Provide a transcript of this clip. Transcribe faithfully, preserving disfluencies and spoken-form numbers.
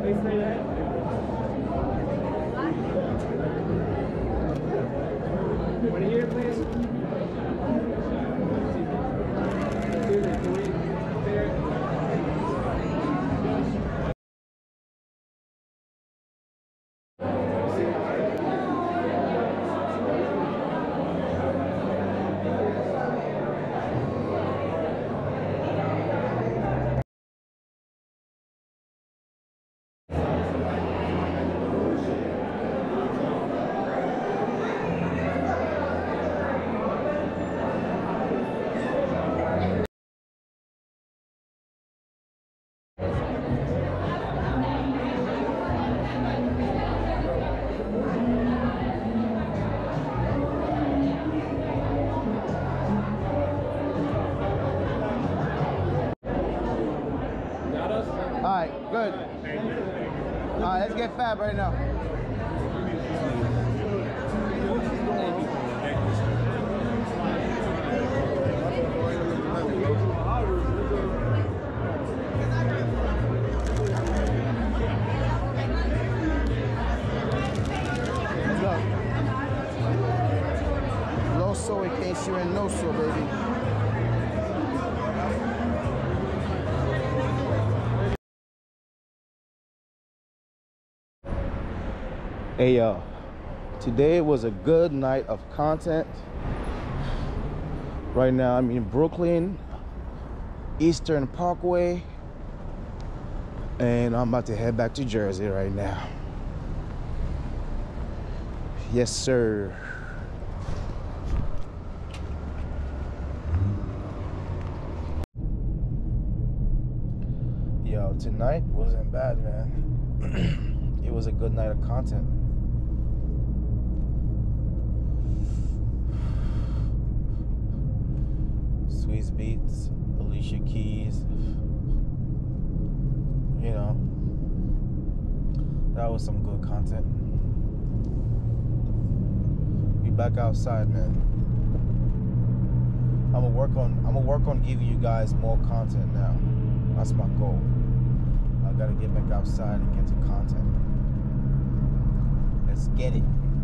Want to hear it, please? Alright, good. Alright, let's get fab right now. Loso in case you're in Noso, baby. Hey y'all, today was a good night of content. Right now I'm in Brooklyn, Eastern Parkway, and I'm about to head back to Jersey right now. Yes sir. Yo, tonight wasn't bad, man. It was a good night of content. Swizz Beatz, Alicia Keys, you know, that was some good content. We back outside, man. I'm gonna work on I'm gonna work on giving you guys more content now. That's my goal. I gotta get back outside and get to content. Let's get it.